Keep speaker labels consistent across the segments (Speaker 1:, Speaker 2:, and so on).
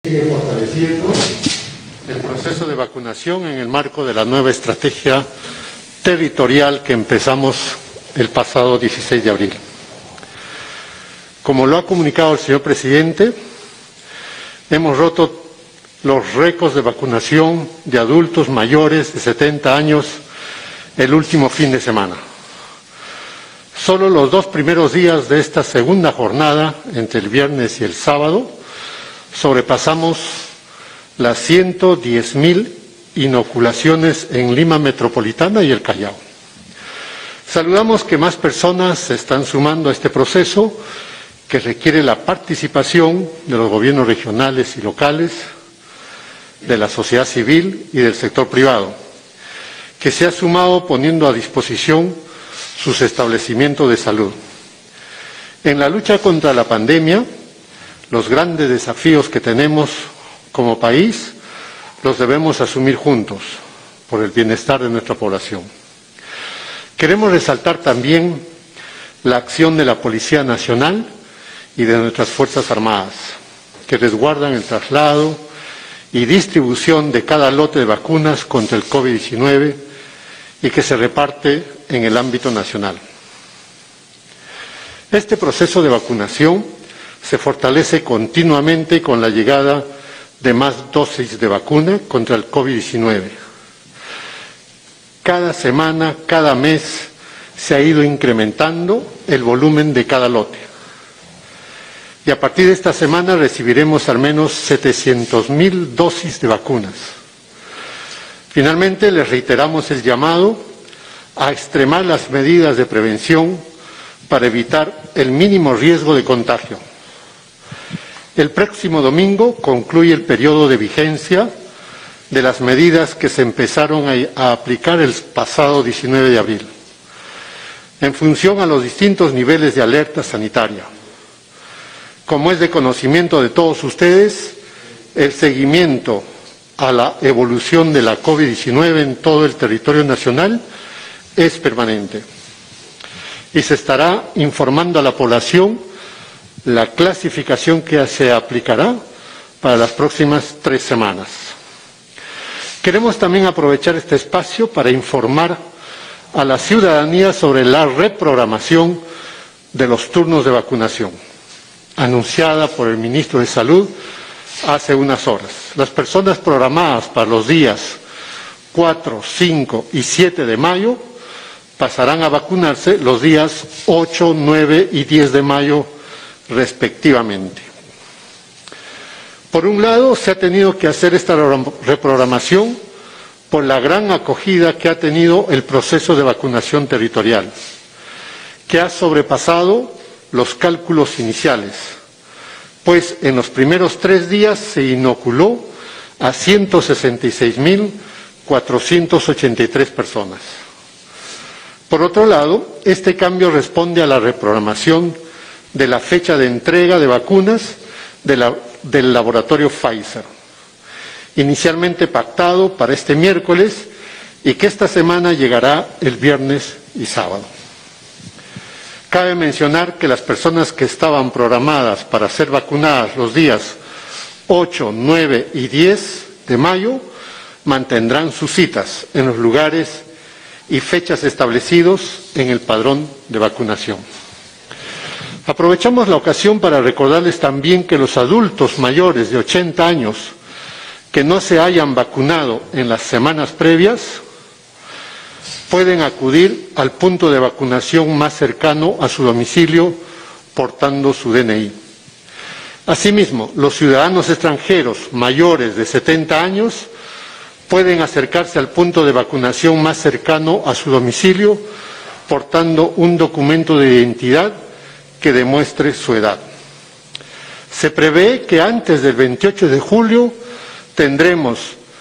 Speaker 1: Sigue fortaleciendo el proceso de vacunación en el marco de la nueva estrategia territorial que empezamos el pasado 16 de abril. Como lo ha comunicado el señor presidente, hemos roto los récords de vacunación de adultos mayores de 70 años el último fin de semana. Solo los 2 primeros días de esta segunda jornada, entre el viernes y el sábado, sobrepasamos las 110.000 inoculaciones en Lima Metropolitana y el Callao. Saludamos que más personas se están sumando a este proceso que requiere la participación de los gobiernos regionales y locales, de la sociedad civil y del sector privado, que se ha sumado poniendo a disposición sus establecimientos de salud. En la lucha contra la pandemia, los grandes desafíos que tenemos como país los debemos asumir juntos por el bienestar de nuestra población. Queremos resaltar también la acción de la Policía Nacional y de nuestras Fuerzas Armadas, que resguardan el traslado y distribución de cada lote de vacunas contra el COVID-19 y que se reparte en el ámbito nacional. Este proceso de vacunación se fortalece continuamente con la llegada de más dosis de vacuna contra el COVID-19. Cada semana, cada mes, se ha ido incrementando el volumen de cada lote. Y a partir de esta semana recibiremos al menos 700.000 dosis de vacunas. Finalmente, les reiteramos el llamado a extremar las medidas de prevención para evitar el mínimo riesgo de contagio. El próximo domingo concluye el periodo de vigencia de las medidas que se empezaron a aplicar el pasado 19 de abril, en función a los distintos niveles de alerta sanitaria. Como es de conocimiento de todos ustedes, el seguimiento a la evolución de la COVID-19 en todo el territorio nacional es permanente y se estará informando a la población la clasificación que se aplicará para las próximas 3 semanas. Queremos también aprovechar este espacio para informar a la ciudadanía sobre la reprogramación de los turnos de vacunación, anunciada por el ministro de Salud hace unas horas. Las personas programadas para los días 4, 5 y 7 de mayo pasarán a vacunarse los días 8, 9 y 10 de mayo respectivamente. Por un lado, se ha tenido que hacer esta reprogramación por la gran acogida que ha tenido el proceso de vacunación territorial, que ha sobrepasado los cálculos iniciales, pues en los primeros 3 días se inoculó a 166.483 personas. Por otro lado, este cambio responde a la reprogramación de la fecha de entrega de vacunas del laboratorio Pfizer, inicialmente pactado para este miércoles y que esta semana llegará el viernes y sábado. Cabe mencionar que las personas que estaban programadas para ser vacunadas los días 8, 9 y 10 de mayo mantendrán sus citas en los lugares y fechas establecidos en el padrón de vacunación. Aprovechamos la ocasión para recordarles también que los adultos mayores de 80 años que no se hayan vacunado en las semanas previas pueden acudir al punto de vacunación más cercano a su domicilio portando su DNI. Asimismo, los ciudadanos extranjeros mayores de 70 años pueden acercarse al punto de vacunación más cercano a su domicilio portando un documento de identidad que demuestre su edad. Se prevé que antes del 28 de julio tendremos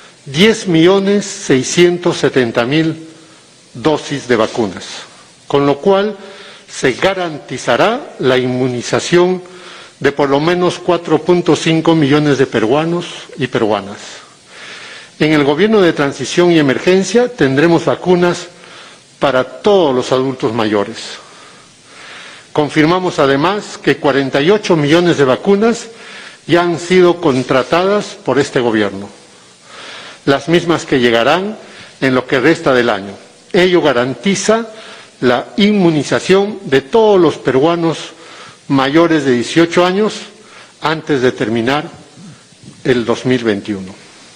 Speaker 1: 10.670.000 dosis de vacunas, con lo cual se garantizará la inmunización de por lo menos 4.5 millones de peruanos y peruanas. En el gobierno de transición y emergencia tendremos vacunas para todos los adultos mayores. Confirmamos además que 48 millones de vacunas ya han sido contratadas por este gobierno, las mismas que llegarán en lo que resta del año. Ello garantiza la inmunización de todos los peruanos mayores de 18 años antes de terminar el 2021.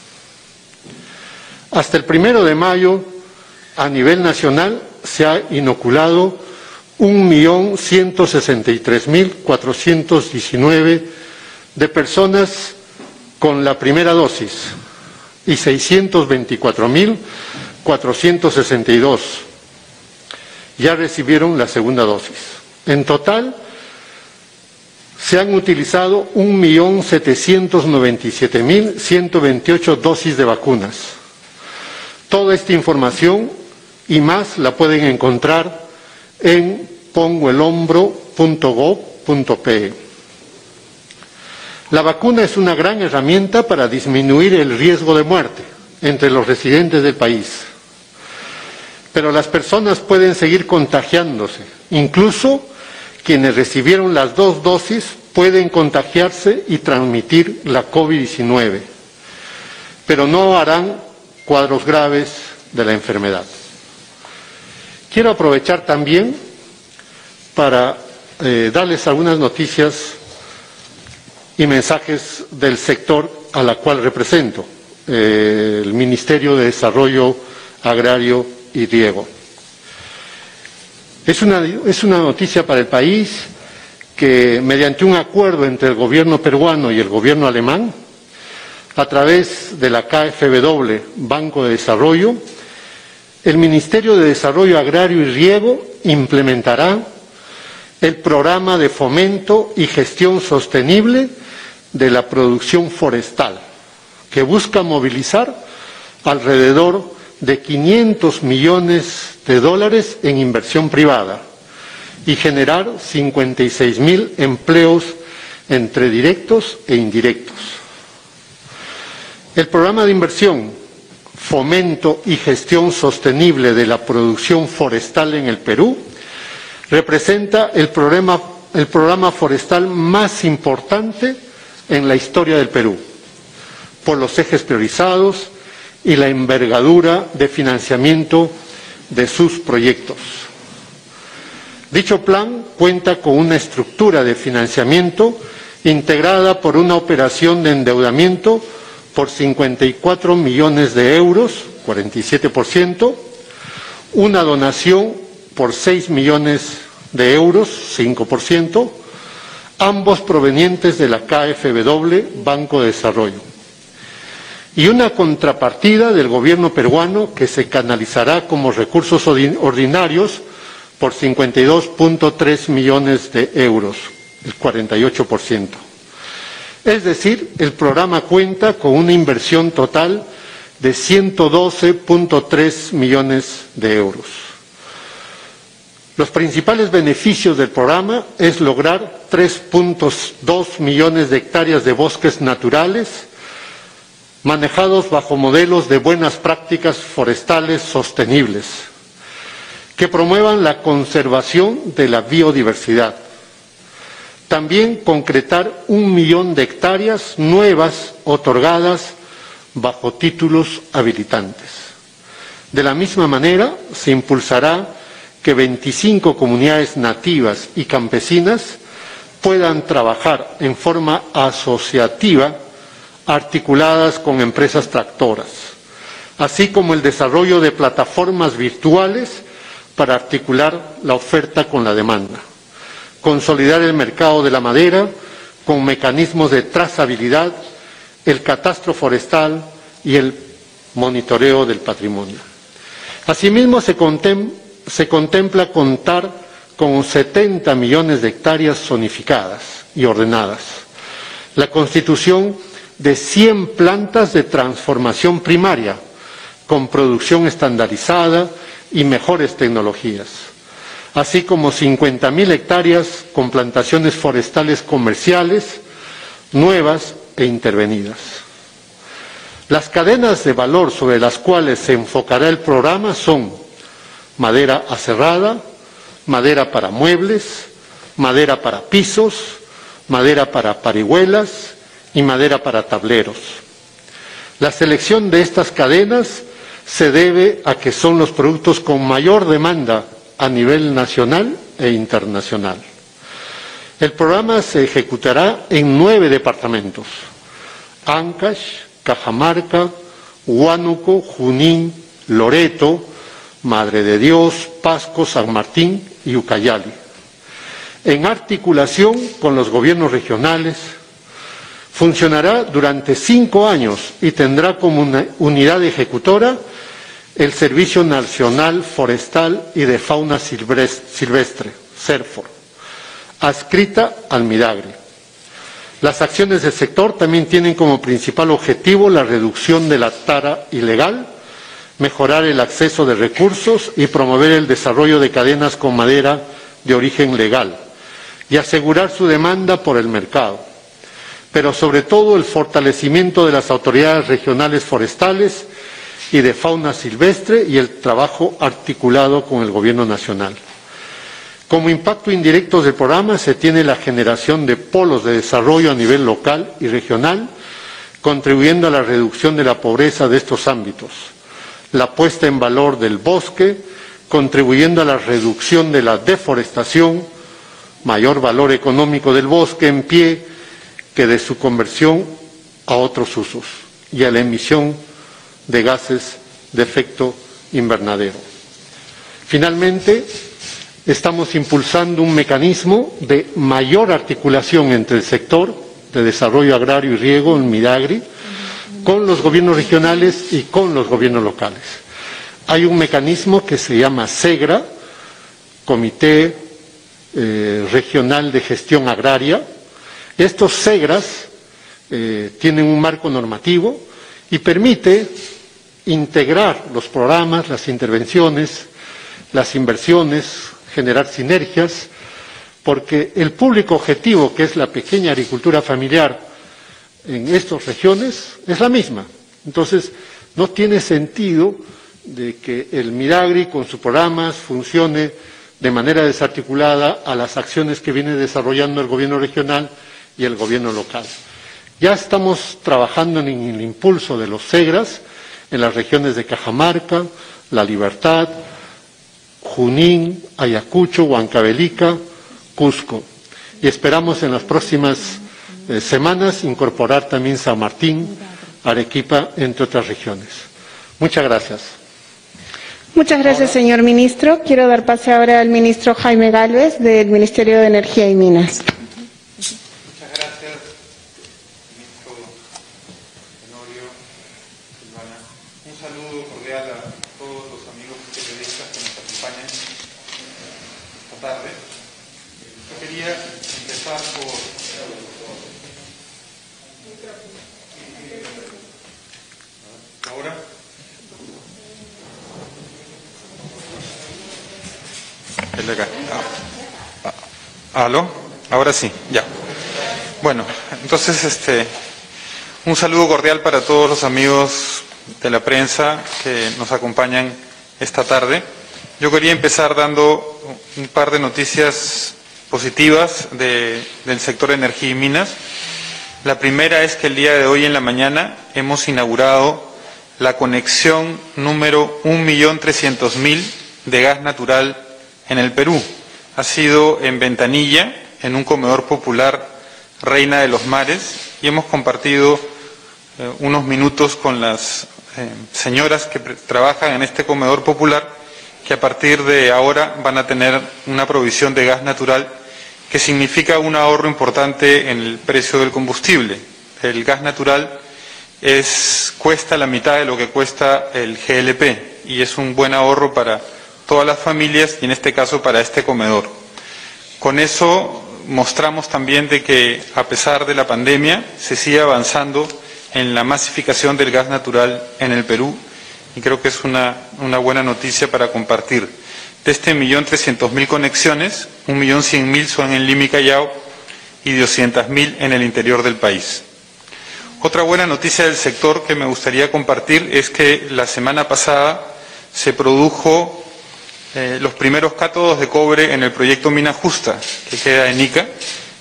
Speaker 1: Hasta el 1 de mayo, a nivel nacional, se ha inoculado 1.163.419 de personas con la primera dosis y 624.462 ya recibieron la segunda dosis. En total, se han utilizado 1.797.128 dosis de vacunas. Toda esta información y más la pueden encontrar en pongoelhombro.gov.pe. La vacuna es una gran herramienta para disminuir el riesgo de muerte entre los residentes del país. Pero las personas pueden seguir contagiándose. Incluso quienes recibieron las 2 dosis pueden contagiarse y transmitir la COVID-19, pero no harán cuadros graves de la enfermedad. Quiero aprovechar también para darles algunas noticias y mensajes del sector a la cual represento, el Ministerio de Desarrollo Agrario y Riego. Es una noticia para el país que, mediante un acuerdo entre el gobierno peruano y el gobierno alemán, a través de la KfW, Banco de Desarrollo, el Ministerio de Desarrollo Agrario y Riego implementará el programa de fomento y gestión sostenible de la producción forestal, que busca movilizar alrededor de 500 millones de dólares en inversión privada y generar 56.000 empleos entre directos e indirectos. El programa de inversión, fomento y gestión sostenible de la producción forestal en el Perú representa el programa forestal más importante en la historia del Perú, por los ejes priorizados y la envergadura de financiamiento de sus proyectos. Dicho plan cuenta con una estructura de financiamiento integrada por una operación de endeudamiento por 54 millones de euros, 47%, una donación por 6 millones de euros, 5%, ambos provenientes de la KfW, Banco de Desarrollo, y una contrapartida del gobierno peruano que se canalizará como recursos ordinarios por 52.3 millones de euros, el 48%. Es decir, el programa cuenta con una inversión total de 112.3 millones de euros. Los principales beneficios del programa es lograr 3.2 millones de hectáreas de bosques naturales manejados bajo modelos de buenas prácticas forestales sostenibles, que promuevan la conservación de la biodiversidad. También concretar 1 millón de hectáreas nuevas otorgadas bajo títulos habilitantes. De la misma manera, se impulsará que 25 comunidades nativas y campesinas puedan trabajar en forma asociativa articuladas con empresas tractoras, así como el desarrollo de plataformas virtuales para articular la oferta con la demanda, consolidar el mercado de la madera con mecanismos de trazabilidad, el catastro forestal y el monitoreo del patrimonio. Asimismo, se contempla contar con 70 millones de hectáreas zonificadas y ordenadas, la constitución de 100 plantas de transformación primaria con producción estandarizada y mejores tecnologías, así como 50.000 hectáreas con plantaciones forestales comerciales nuevas e intervenidas. Las cadenas de valor sobre las cuales se enfocará el programa son madera aserrada, madera para muebles, madera para pisos, madera para parihuelas y madera para tableros. La selección de estas cadenas se debe a que son los productos con mayor demanda a nivel nacional e internacional. El programa se ejecutará en 9 departamentos: Ancash, Cajamarca, Huánuco, Junín, Loreto, Madre de Dios, Pasco, San Martín y Ucayali, en articulación con los gobiernos regionales. Funcionará durante 5 años y tendrá como una unidad ejecutora el Servicio Nacional Forestal y de Fauna Silvestre, SERFOR, adscrita al Midagri. Las acciones del sector también tienen como principal objetivo la reducción de la tala ilegal, mejorar el acceso de recursos y promover el desarrollo de cadenas con madera de origen legal y asegurar su demanda por el mercado, pero sobre todo el fortalecimiento de las autoridades regionales forestales y de fauna silvestre y el trabajo articulado con el Gobierno nacional. Como impacto indirecto del programa se tiene la generación de polos de desarrollo a nivel local y regional, contribuyendo a la reducción de la pobreza de estos ámbitos, la puesta en valor del bosque, contribuyendo a la reducción de la deforestación, mayor valor económico del bosque en pie que de su conversión a otros usos, y a la emisión de gases de efecto invernadero. Finalmente, estamos impulsando un mecanismo de mayor articulación entre el sector de desarrollo agrario y riego, el Midagri, con los gobiernos regionales y con los gobiernos locales. Hay un mecanismo que se llama SEGRA, Comité Regional de Gestión Agraria. Estos SEGRAs tienen un marco normativo y permite integrar los programas, las intervenciones, las inversiones, generar sinergias, porque el público objetivo, que es la pequeña agricultura familiar en estas regiones, es la misma. Entonces, no tiene sentido de que el Midagri con sus programas funcione de manera desarticulada a las acciones que viene desarrollando el gobierno regional y el gobierno local. Ya estamos trabajando en el impulso de los SEGRAS en las regiones de Cajamarca, La Libertad, Junín, Ayacucho, Huancavelica, Cusco. Y esperamos en las próximas semanas incorporar también San Martín, Arequipa, entre otras regiones. Muchas gracias.
Speaker 2: Muchas gracias, señor ministro. Quiero dar pase ahora al ministro Jaime Gálvez, del Ministerio de Energía y Minas.
Speaker 3: Muchas gracias, ministro Tenorio, Silvana. Un saludo cordial a todos los amigos periodistas que nos acompañan esta tarde. Yo quería empezar por... ¿Ahora? El de acá. ¿Aló? Ahora sí, ya. Bueno, entonces un saludo cordial para todos los amigos de la prensa que nos acompañan esta tarde. Yo quería empezar dando un par de noticias positivas del sector energía y minas. La primera es que el día de hoy en la mañana hemos inaugurado la conexión número 1.300.000 de gas natural en el Perú. Ha sido en Ventanilla, en un comedor popular Reina de los Mares, y hemos compartido unos minutos con las señoras que trabajan en este comedor popular, que a partir de ahora van a tener una provisión de gas natural que significa un ahorro importante en el precio del combustible. El gas natural cuesta la mitad de lo que cuesta el GLP y es un buen ahorro para todas las familias y en este caso para este comedor. Con eso mostramos también de que a pesar de la pandemia se sigue avanzando en la masificación del gas natural en el Perú y creo que es una buena noticia para compartir. De este 1.300.000 conexiones, 1.100.000 son en Lima y Callao y 200.000 en el interior del país. Otra buena noticia del sector que me gustaría compartir es que la semana pasada se produjo los primeros cátodos de cobre en el proyecto Mina Justa, que queda en Ica.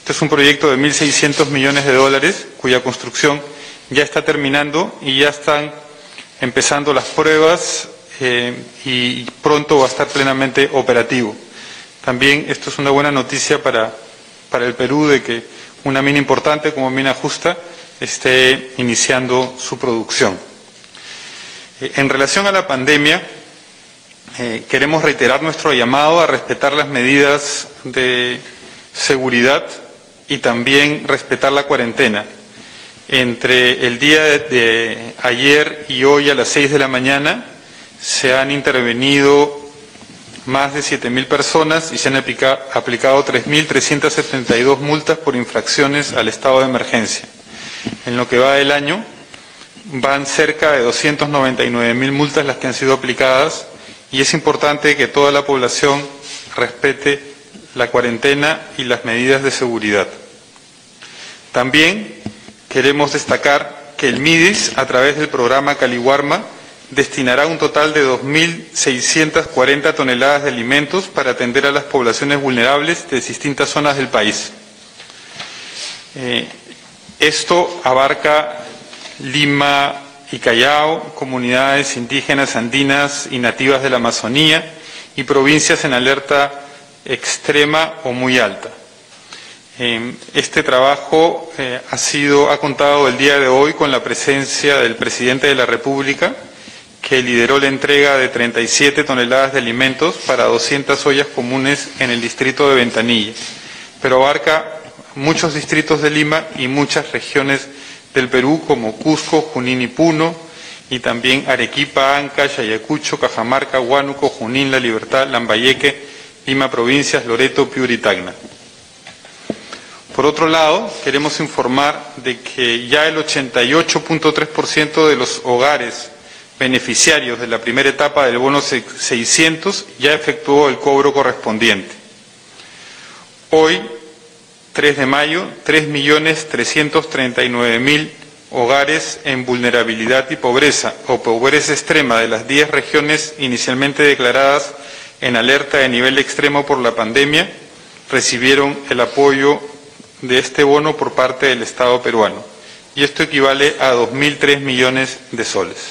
Speaker 3: Este es un proyecto de 1.600 millones de dólares, cuya construcción ya está terminando y ya están empezando las pruebas y pronto va a estar plenamente operativo. También esto es una buena noticia para el Perú de que una mina importante como Mina Justa esté iniciando su producción. En relación a la pandemia, queremos reiterar nuestro llamado a respetar las medidas de seguridad y también respetar la cuarentena. Entre el día de ayer y hoy a las 6 de la mañana se han intervenido más de 7.000 personas y se han aplicado 3.372 multas por infracciones al estado de emergencia. En lo que va del año van cerca de 299.000 multas las que han sido aplicadas y es importante que toda la población respete la cuarentena y las medidas de seguridad. También queremos destacar que el MIDIS, a través del programa Caliwarma, destinará un total de 2.640 toneladas de alimentos para atender a las poblaciones vulnerables de distintas zonas del país. Esto abarca Lima y Callao, comunidades indígenas, andinas y nativas de la Amazonía y provincias en alerta extrema o muy alta. Este trabajo ha contado el día de hoy con la presencia del presidente de la República, que lideró la entrega de 37 toneladas de alimentos para 200 ollas comunes en el distrito de Ventanilla, pero abarca muchos distritos de Lima y muchas regiones del Perú como Cusco, Junín y Puno, y también Arequipa, Anca, Ayacucho, Cajamarca, Huánuco, Junín, La Libertad, Lambayeque, Lima Provincias, Loreto, Piura y Tacna. Por otro lado, queremos informar de que ya el 88.3% de los hogares beneficiarios de la primera etapa del bono 600 ya efectuó el cobro correspondiente. Hoy, 3 de mayo, 3.339.000 hogares en vulnerabilidad y pobreza o pobreza extrema de las 10 regiones inicialmente declaradas en alerta de nivel extremo por la pandemia recibieron el apoyo de este bono por parte del Estado peruano, y esto equivale a 2.003 millones de soles.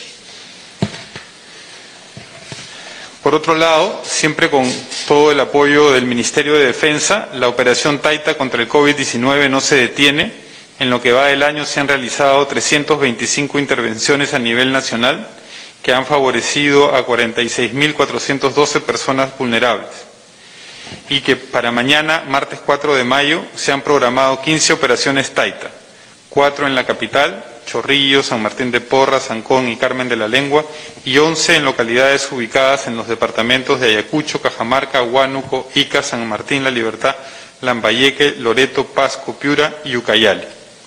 Speaker 3: Por otro lado, siempre con todo el apoyo del Ministerio de Defensa, la operación Taita contra el COVID-19 no se detiene. En lo que va del año se han realizado 325 intervenciones a nivel nacional que han favorecido a 46.412 personas vulnerables. Y que para mañana, martes 4 de mayo, se han programado 15 operaciones Taita, 4 en la capital, Chorrillos, San Martín de Porras, Ancón y Carmen de la Lengua, y 11 en localidades ubicadas en los departamentos de Ayacucho, Cajamarca, Huánuco, Ica, San Martín, La Libertad, Lambayeque, Loreto, Pasco, Piura y Ucayali.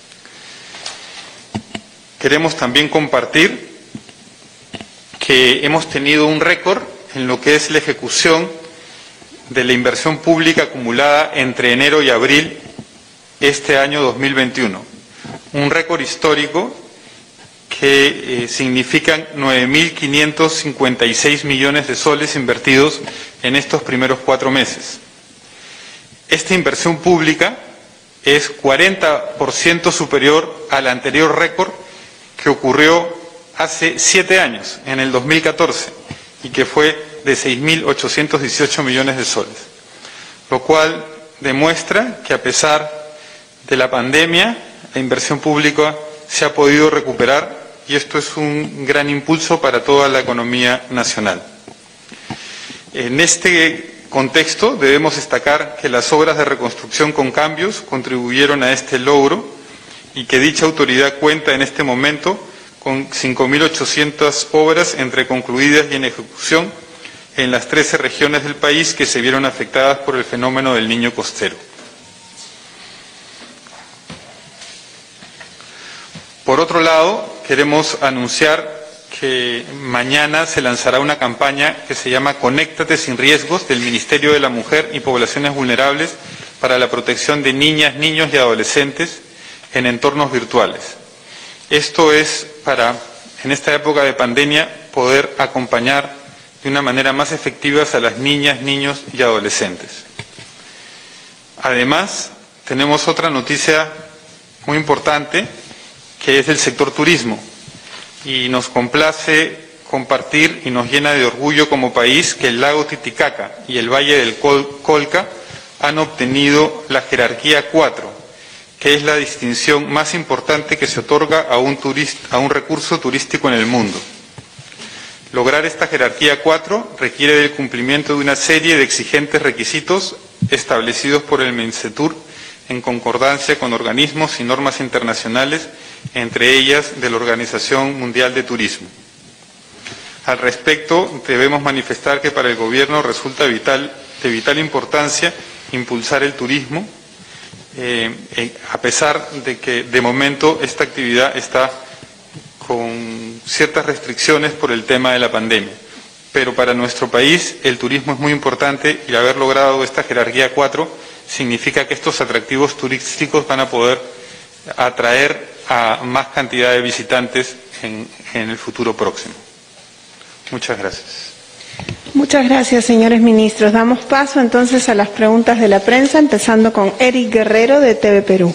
Speaker 3: Queremos también compartir que hemos tenido un récord en lo que es la ejecución de la inversión pública acumulada entre enero y abril este año 2021. Un récord histórico que significan 9.556 millones de soles invertidos en estos primeros 4 meses. Esta inversión pública es 40% superior al anterior récord que ocurrió hace 7 años, en el 2014, y que fue de 6.818 millones de soles, lo cual demuestra que a pesar de la pandemia, la inversión pública se ha podido recuperar y esto es un gran impulso para toda la economía nacional. En este contexto debemos destacar que las obras de reconstrucción con cambios contribuyeron a este logro y que dicha autoridad cuenta en este momento con 5.800 obras entre concluidas y en ejecución en las 13 regiones del país que se vieron afectadas por el fenómeno del Niño Costero. Por otro lado, queremos anunciar que mañana se lanzará una campaña que se llama Conéctate sin riesgos del Ministerio de la Mujer y Poblaciones Vulnerables para la protección de niñas, niños y adolescentes en entornos virtuales. Esto es para, en esta época de pandemia, poder acompañar de una manera más efectiva a las niñas, niños y adolescentes. Además, tenemos otra noticia muy importante, que es del sector turismo, y nos complace compartir y nos llena de orgullo como país que el lago Titicaca y el Valle del Colca han obtenido la jerarquía 4, que es la distinción más importante que se otorga a un recurso turístico en el mundo. Lograr esta jerarquía 4 requiere del cumplimiento de una serie de exigentes requisitos establecidos por el MINCETUR en concordancia con organismos y normas internacionales, entre ellas de la Organización Mundial de Turismo. Al respecto, debemos manifestar que para el Gobierno resulta de vital importancia impulsar el turismo, a pesar de que de momento esta actividad está con ciertas restricciones por el tema de la pandemia. Pero para nuestro país el turismo es muy importante y haber logrado esta jerarquía 4 significa que estos atractivos turísticos van a poder atraer a más cantidad de visitantes en el futuro próximo. Muchas gracias.
Speaker 2: Muchas gracias, señores ministros. Damos paso entonces a las preguntas de la prensa, empezando con Eric Guerrero de TV Perú.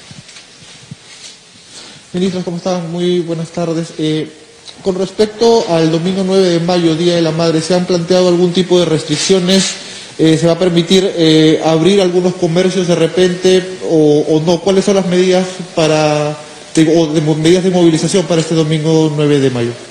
Speaker 4: Ministros, ¿cómo están? Muy buenas tardes. Con respecto al domingo 9 de mayo, Día de la Madre, ¿se han planteado algún tipo de restricciones? ¿Se va a permitir abrir algunos comercios de repente o no? ¿Cuáles son las medidas medidas de movilización para este domingo 9 de mayo?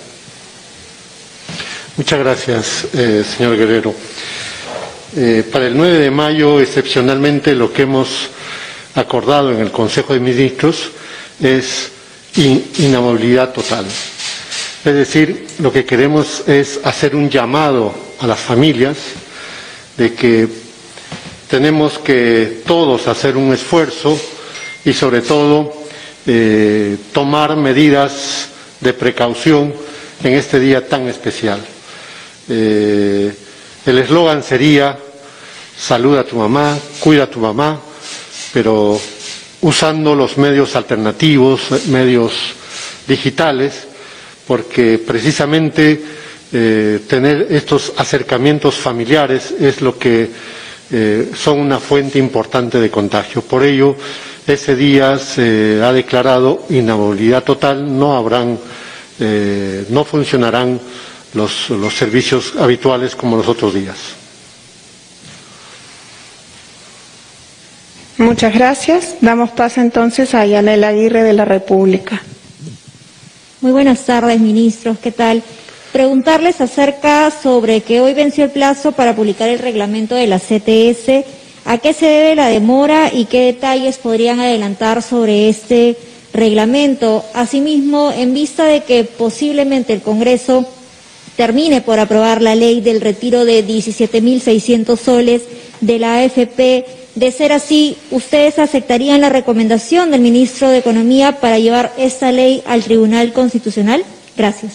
Speaker 1: Muchas gracias, señor Guerrero. Para el 9 de mayo, excepcionalmente, lo que hemos acordado en el Consejo de Ministros es inamovilidad total. Es decir, lo que queremos es hacer un llamado a las familias de que tenemos que todos hacer un esfuerzo y sobre todo tomar medidas de precaución en este día tan especial. El eslogan sería saluda a tu mamá, cuida a tu mamá, pero usando los medios alternativos, medios digitales, porque precisamente tener estos acercamientos familiares es lo que son una fuente importante de contagio. Por ello, ese día se ha declarado inamovilidad total, no funcionarán los servicios habituales como los otros días.
Speaker 2: Muchas gracias. Damos paso entonces a Yanela Aguirre de la República.
Speaker 5: Muy buenas tardes, ministros. ¿Qué tal? Preguntarles acerca sobre que hoy venció el plazo para publicar el reglamento de la CTS. ¿A qué se debe la demora y qué detalles podrían adelantar sobre este reglamento? Asimismo, en vista de que posiblemente el Congreso termine por aprobar la ley del retiro de 17.600 soles de la AFP, de ser así, ¿ustedes aceptarían la recomendación del ministro de Economía para llevar esta ley al Tribunal Constitucional? Gracias.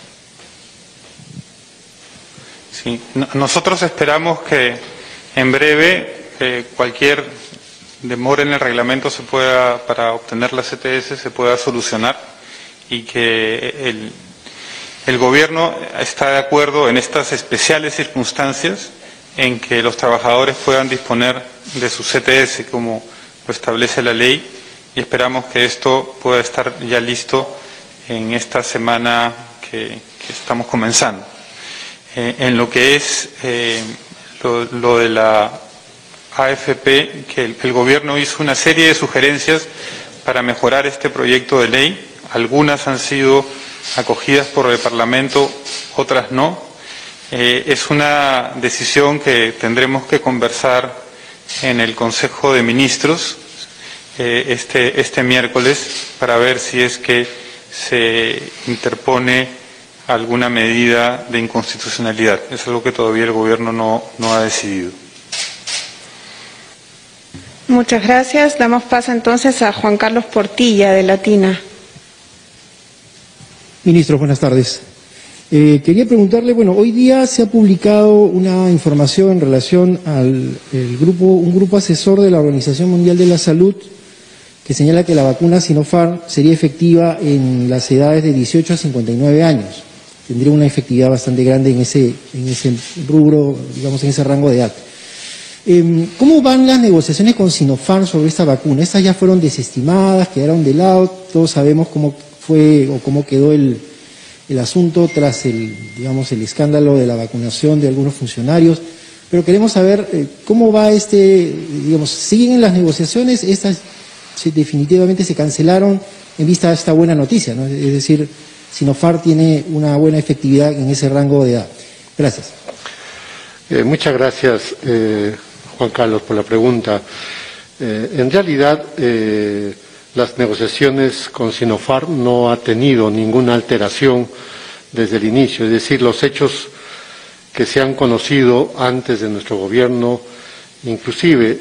Speaker 3: Sí, nosotros esperamos que en breve cualquier demora en el reglamento para obtener la CTS se pueda solucionar y que el Gobierno está de acuerdo en estas especiales circunstancias en que los trabajadores puedan disponer de su CTS como lo establece la ley, y esperamos que esto pueda estar ya listo en esta semana que estamos comenzando. En lo que es lo de la AFP, que el Gobierno hizo una serie de sugerencias para mejorar este proyecto de ley. Algunas han sido acogidas por el Parlamento, otras no. Es una decisión que tendremos que conversar en el Consejo de Ministros este miércoles para ver si es que se interpone alguna medida de inconstitucionalidad. Es algo que todavía el Gobierno no ha decidido.
Speaker 2: Muchas gracias. Damos paso entonces a Juan Carlos Portilla de Latina.
Speaker 6: Ministros, buenas tardes. Quería preguntarle, hoy día se ha publicado una información en relación al un grupo asesor de la Organización Mundial de la Salud que señala que la vacuna Sinopharm sería efectiva en las edades de 18 a 59 años. Tendría una efectividad bastante grande en ese rubro, digamos, en ese rango de edad. ¿Cómo van las negociaciones con Sinopharm sobre esta vacuna? Estas ya fueron desestimadas, quedaron de lado, todos sabemos cómo fue o cómo quedó el asunto tras el escándalo de la vacunación de algunos funcionarios, pero queremos saber cómo va siguen las negociaciones, estas definitivamente se cancelaron en vista de esta buena noticia, ¿no? Es decir, Sinopharm tiene una buena efectividad en ese rango de edad. Gracias.
Speaker 1: Muchas gracias, Juan Carlos, por la pregunta. En realidad, las negociaciones con Sinopharm no ha tenido ninguna alteración desde el inicio, es decir, los hechos que se han conocido antes de nuestro gobierno, inclusive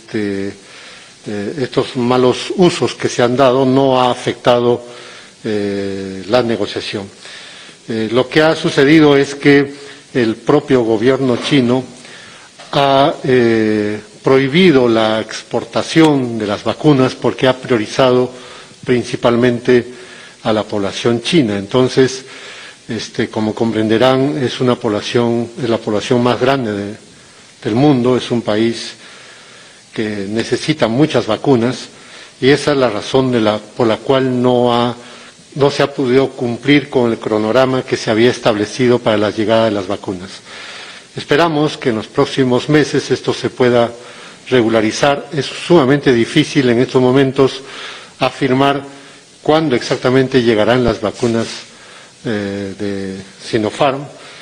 Speaker 1: estos malos usos que se han dado, no ha afectado la negociación. Lo que ha sucedido es que el propio gobierno chino ha prohibido la exportación de las vacunas porque ha priorizado principalmente a la población china. Entonces, como comprenderán, es la población más grande del mundo, es un país que necesita muchas vacunas y esa es la razón por la cual no se ha podido cumplir con el cronograma que se había establecido para la llegada de las vacunas. Esperamos que en los próximos meses esto se pueda regularizar. Es sumamente difícil en estos momentos afirmar cuándo exactamente llegarán las vacunas de Sinopharm.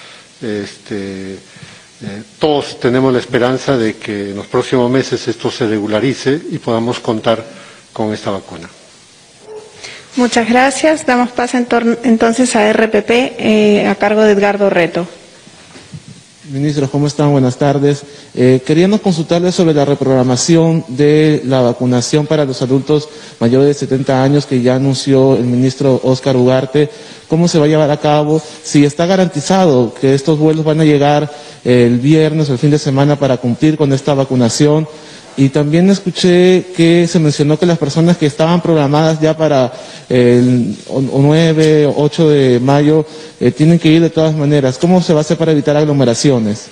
Speaker 1: Todos tenemos la esperanza de que en los próximos meses esto se regularice y podamos contar con esta vacuna.
Speaker 2: Muchas gracias. Damos paso entonces a RPP a cargo de Edgardo Reto.
Speaker 4: Ministros, ¿cómo están? Buenas tardes. Queríamos consultarles sobre la reprogramación de la vacunación para los adultos mayores de 70 años que ya anunció el ministro Óscar Ugarte. ¿Cómo se va a llevar a cabo? Si está garantizado que estos vuelos van a llegar el viernes o el fin de semana para cumplir con esta vacunación. Y también escuché que se mencionó que las personas que estaban programadas ya para el 9 o 8 de mayo tienen que ir de todas maneras. ¿Cómo se va a hacer para evitar aglomeraciones?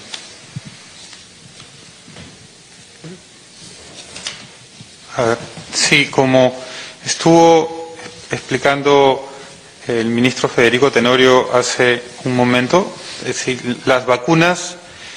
Speaker 3: A ver, sí, como estuvo explicando el ministro Federico Tenorio hace un momento, es decir, las vacunas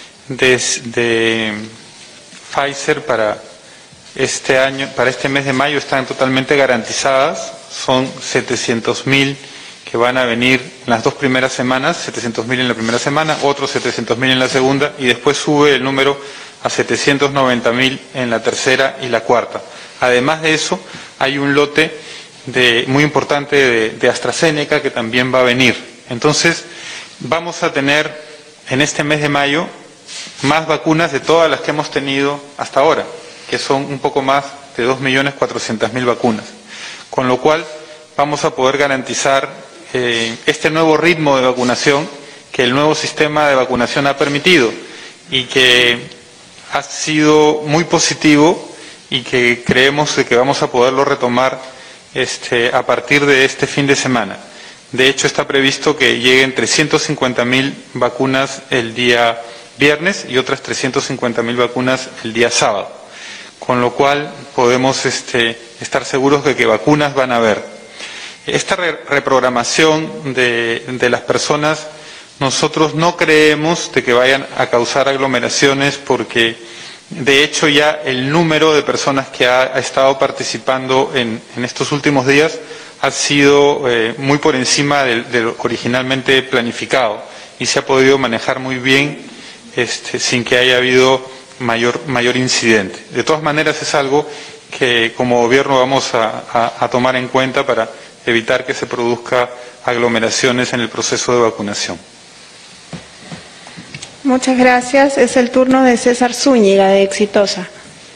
Speaker 3: de Pfizer para este año, para este mes de mayo, están totalmente garantizadas. Son 700.000 que van a venir en las 2 primeras semanas, 700.000 en la primera semana, otros 700.000 en la segunda, y después sube el número a 790.000 en la tercera y la cuarta. Además de eso, hay un lote muy importante de AstraZeneca que también va a venir. Entonces, vamos a tener en este mes de mayo más vacunas de todas las que hemos tenido hasta ahora, que son un poco más de 2.400.000 vacunas. Con lo cual vamos a poder garantizar este nuevo ritmo de vacunación que el nuevo sistema de vacunación ha permitido y que ha sido muy positivo y que creemos que vamos a poderlo retomar a partir de este fin de semana. De hecho, está previsto que lleguen 350.000 vacunas el día viernes y otras 350.000 vacunas el día sábado, con lo cual podemos estar seguros de que vacunas van a haber. Esta reprogramación de las personas, nosotros no creemos de que vayan a causar aglomeraciones porque de hecho ya el número de personas que ha estado participando en estos últimos días ha sido muy por encima de lo originalmente planificado y se ha podido manejar muy bien sin que haya habido mayor incidente. De todas maneras es algo que como gobierno vamos a tomar en cuenta para evitar que se produzca aglomeraciones en el proceso de vacunación.
Speaker 2: Muchas gracias. Es el turno de César Zúñiga, de Exitosa.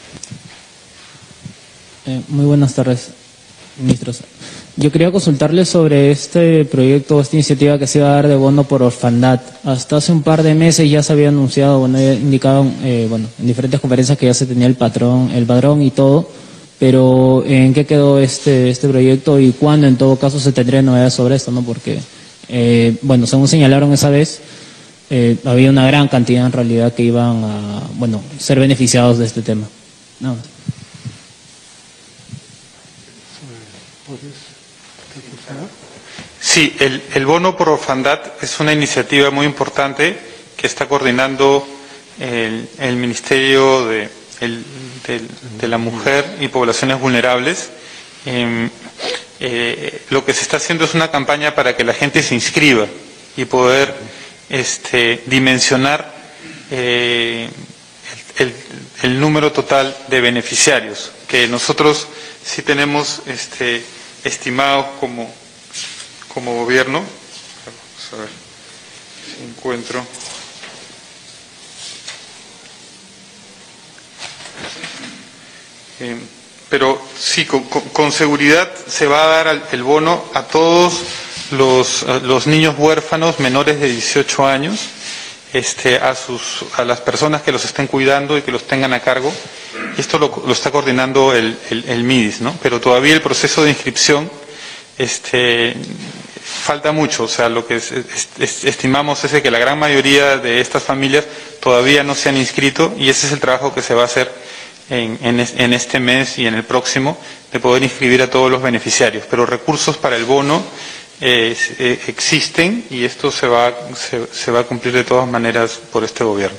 Speaker 7: Muy buenas tardes, ministros. Yo quería consultarles sobre este proyecto, esta iniciativa que se iba a dar de bono por orfandad. Hasta hace un par de meses ya se había anunciado, ya indicaban, en diferentes conferencias que ya se tenía el padrón y todo, pero ¿en qué quedó este proyecto y cuándo en todo caso se tendría novedades sobre esto, no? Porque, según señalaron esa vez, había una gran cantidad en realidad que iban a, bueno, ser beneficiados de este tema. No.
Speaker 3: Sí, el bono por orfandad es una iniciativa muy importante que está coordinando el Ministerio de la Mujer y Poblaciones Vulnerables. Lo que se está haciendo es una campaña para que la gente se inscriba y poder dimensionar el número total de beneficiarios, que nosotros sí tenemos estimados como gobierno. Vamos a ver si encuentro. Pero sí, con seguridad se va a dar el bono a todos los niños huérfanos menores de 18 años, a las personas que los estén cuidando y que los tengan a cargo. Esto lo está coordinando el MIDIS, ¿no? Pero todavía el proceso de inscripción falta mucho. O sea, lo que estimamos es que la gran mayoría de estas familias todavía no se han inscrito, y ese es el trabajo que se va a hacer en este mes y en el próximo, de poder inscribir a todos los beneficiarios. Pero recursos para el bono existen, y esto se va a cumplir de todas maneras por este gobierno.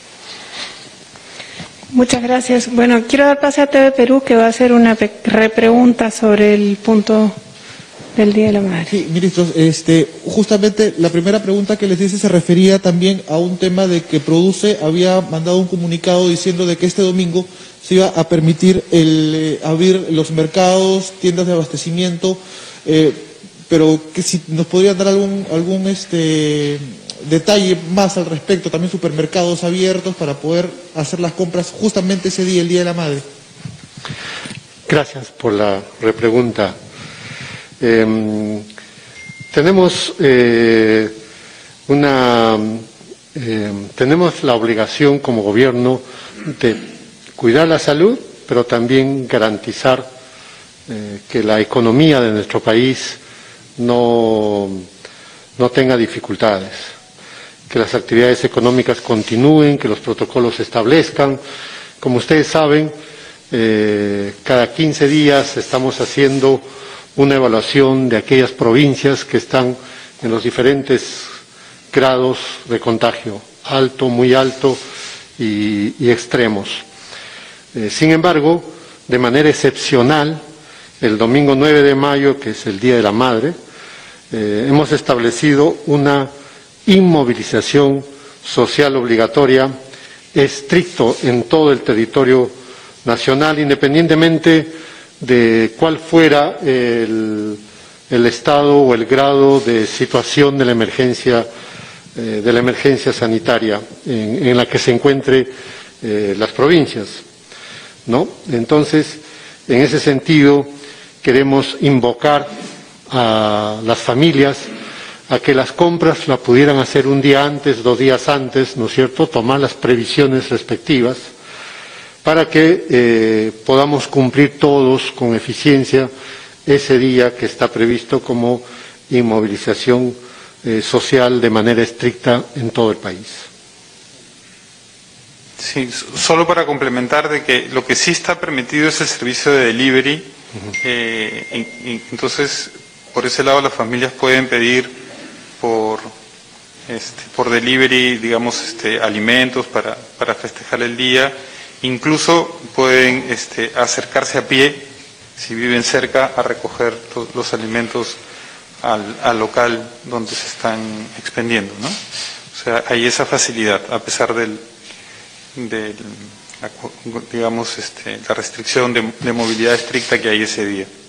Speaker 2: Muchas gracias. Bueno, quiero dar pase a TV Perú, que va a hacer una repregunta sobre el punto del Día de la Madre.
Speaker 4: Sí, ministros, justamente la primera pregunta que les hice se refería también a un tema de que Produce había mandado un comunicado diciendo de que este domingo se iba a permitir abrir los mercados, tiendas de abastecimiento, pero que si nos podrían dar algún detalle más al respecto, también supermercados abiertos para poder hacer las compras justamente ese día, el Día de la Madre.
Speaker 1: Gracias por la repregunta. Tenemos tenemos la obligación como gobierno de cuidar la salud, pero también garantizar que la economía de nuestro país no tenga dificultades, que las actividades económicas continúen, que los protocolos se establezcan. Como ustedes saben, cada 15 días estamos haciendo una evaluación de aquellas provincias que están en los diferentes grados de contagio, alto, muy alto y extremos. Sin embargo, de manera excepcional, el domingo 9 de mayo, que es el Día de la Madre, hemos establecido una inmovilización social obligatoria estricto en todo el territorio nacional, independientemente de cuál fuera el estado o el grado de situación de la emergencia sanitaria en la que se encuentre las provincias, ¿no? Entonces, en ese sentido, queremos invocar a las familias a que las compras las pudieran hacer un día antes, 2 días antes, ¿no es cierto?, tomar las previsiones respectivas, para que podamos cumplir todos con eficiencia ese día que está previsto como inmovilización social de manera estricta en todo el país.
Speaker 3: Sí, solo para complementar de que lo que sí está permitido es el servicio de delivery. Entonces, por ese lado las familias pueden pedir por delivery, digamos, alimentos para festejar el día. Incluso pueden acercarse a pie, si viven cerca, a recoger los alimentos al local donde se están expendiendo, ¿no? O sea, hay esa facilidad, a pesar digamos, la restricción de movilidad estricta que hay ese día.